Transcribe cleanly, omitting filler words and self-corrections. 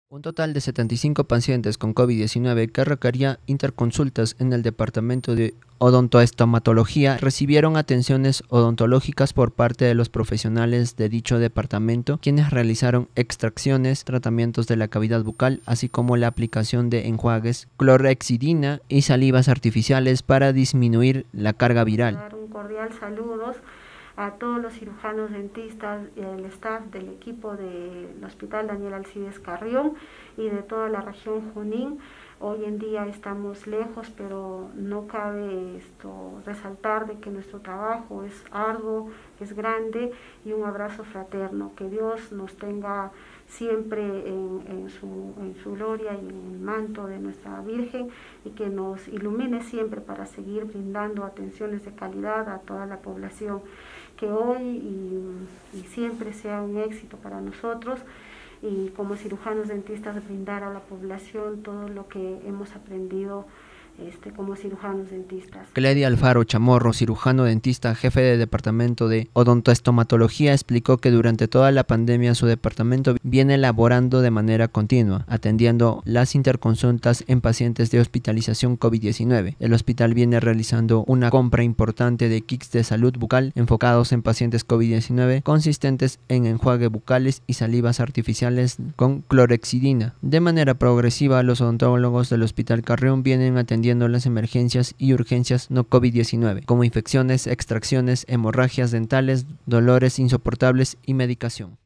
Un total de 75 pacientes con COVID-19 que requerían interconsultas en el Departamento de Odontoestomatología recibieron atenciones odontológicas por parte de los profesionales de dicho departamento, quienes realizaron extracciones, tratamientos de la cavidad bucal, así como la aplicación de enjuagues, clorhexidina y salivas artificiales para disminuir la carga viral. Un cordial saludos a todos los cirujanos dentistas y el staff del equipo del Hospital Daniel Alcides Carrión y de toda la región Junín. Hoy en día estamos lejos, pero no cabe resaltar de que nuestro trabajo es arduo, es grande, y un abrazo fraterno. Que Dios nos tenga siempre en su gloria y en el manto de nuestra Virgen, y que nos ilumine siempre para seguir brindando atenciones de calidad a toda la población. Que hoy y siempre sea un éxito para nosotros, y como cirujanos dentistas brindar a la población todo lo que hemos aprendido como cirujanos dentistas. Cledia Alfaro Chamorro, cirujano dentista, jefe de departamento de odontoestomatología, explicó que durante toda la pandemia su departamento viene elaborando de manera continua, atendiendo las interconsultas en pacientes de hospitalización COVID-19. El hospital viene realizando una compra importante de kits de salud bucal enfocados en pacientes COVID-19, consistentes en enjuague bucales y salivas artificiales con clorhexidina. De manera progresiva, los odontólogos del Hospital Carrión vienen atendiendo las emergencias y urgencias no COVID-19, como infecciones, extracciones, hemorragias dentales, dolores insoportables y medicación.